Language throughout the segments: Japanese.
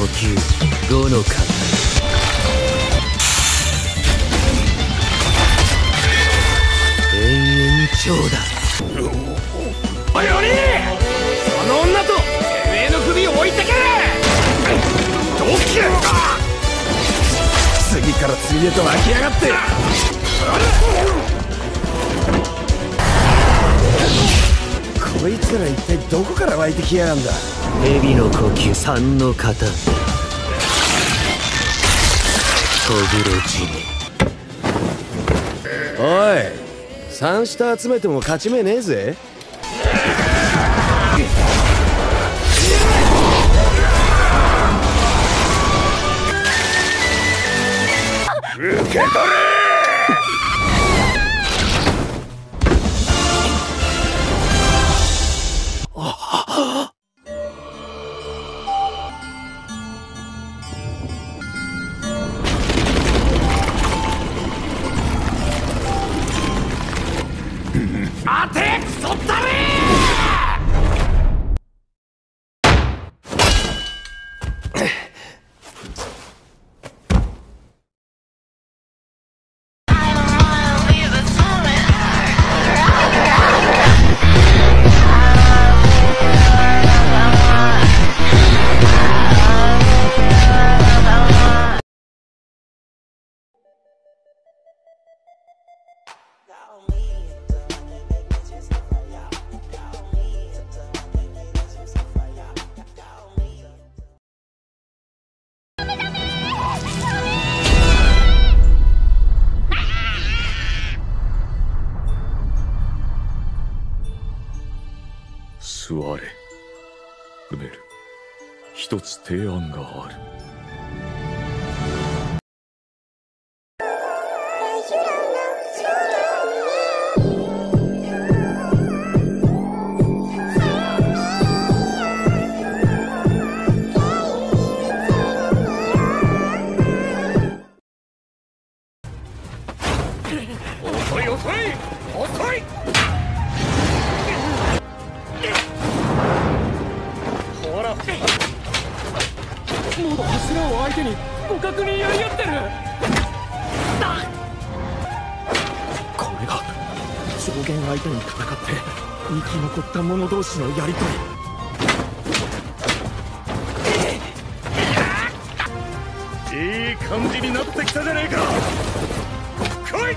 吸5の型。延々長だ。 おい鬼、その女とてめえの首を置いてけ。どけ。次から次へと湧き上がって。こいつら一体どこから湧いてきやがんだ。 蛇の呼吸3の型。小黒締め。 おい、3下集めても勝ち目ねえぜ。受け取れ。待て、クソったれ。 座れ。ウベル、一つ提案がある。 遅い遅い遅い。ほら、まだ柱を相手に互角にやり合ってる。これが上限相手に戦って生き残った者同士のやりとり。いい感じになってきたじゃねえか。来い。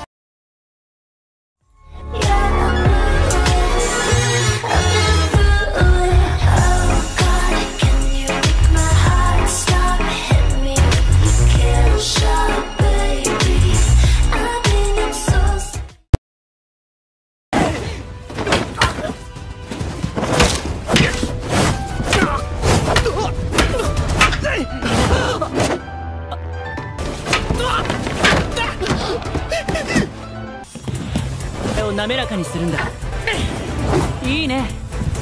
を滑らかにするんだ。いいね。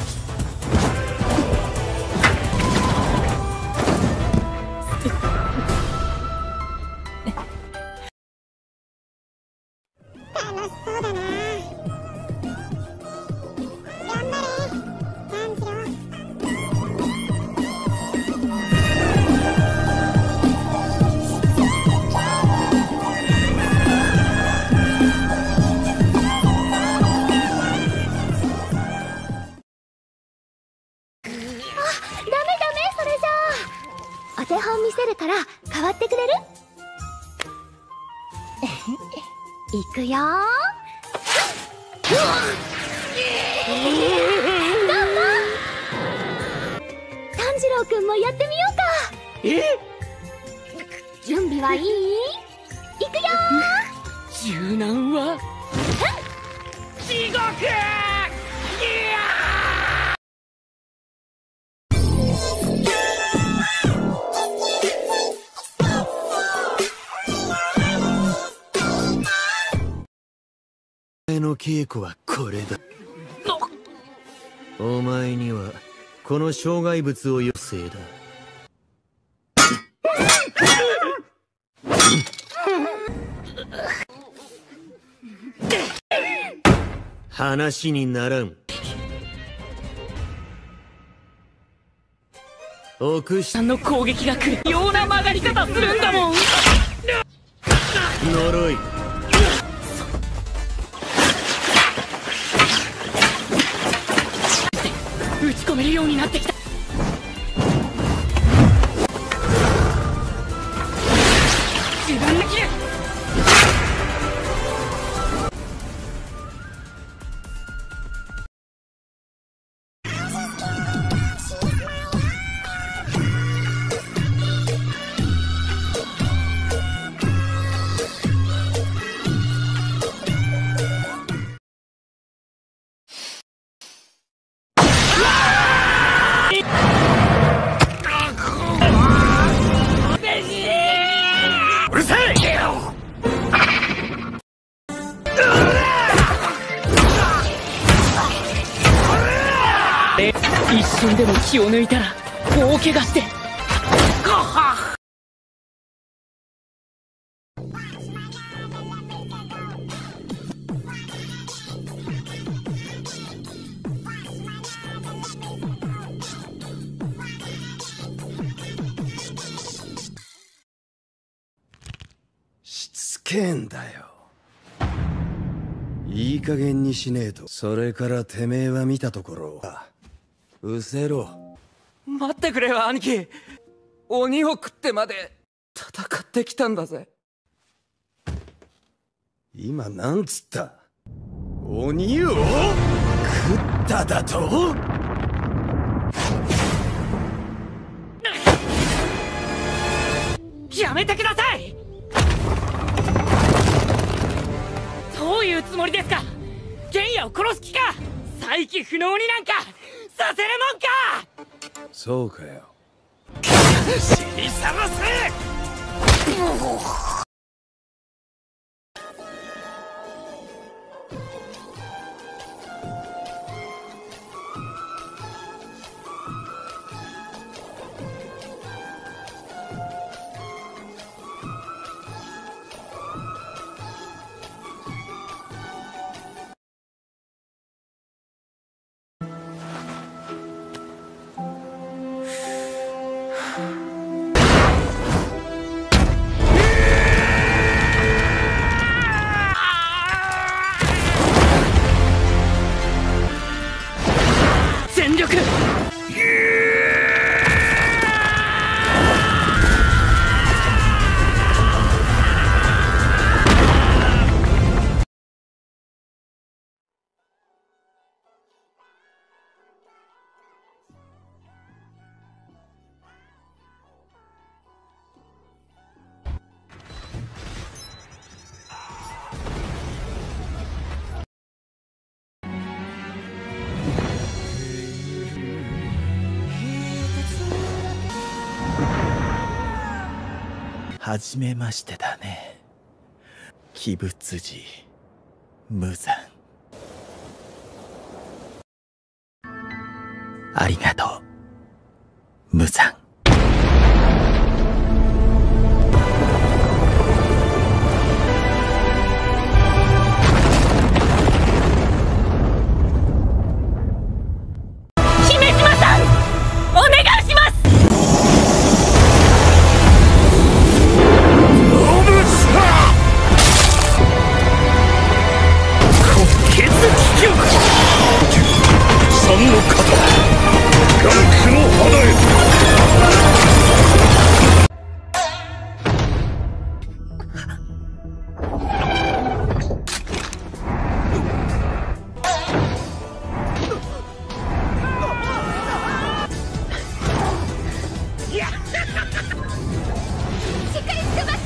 楽しそうだな。頑張れ、炭治郎。お手本見せるから変わってくれる？いくよー。炭治郎くんもやってみようか。準備はいい？いくよー。 柔軟は地獄。 の稽古はこれだ。お前にはこの障害物を余生だ。話にならん。 奥下さんの攻撃が来るような曲がり方するんだもん。 呪い。 打ち込めるようになってきた。自分で切る。 うるさい。 一瞬でも気を抜いたら大怪我して。 しつけえんだよ。いい加減にしねえと。それからてめえは見たところうせろ。 待ってくれよ兄貴。鬼を食ってまで戦ってきたんだぜ。 今なんつった？鬼を食っただと？ やめてください。どういうつもりですか。玄也を殺す気か。再起不能になんかさせるもんか。 そうかよ。 死にさらせ。 全力。 はじめましてだね。鬼物寺無惨。ありがとう無惨。 姫島さんお願いします。 三の肩、眼区の肌へ。 しっかりつかまって。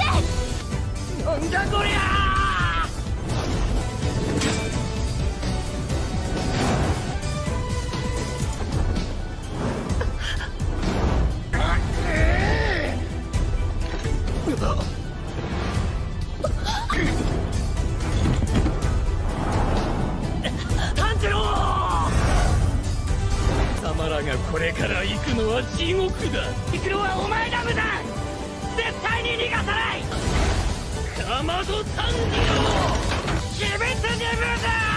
なんだこりゃ。炭治郎様らがこれから行くのは地獄だ。行くのはお前だ無惨。絶対に逃がさない。かまど炭治郎鬼滅に無惨。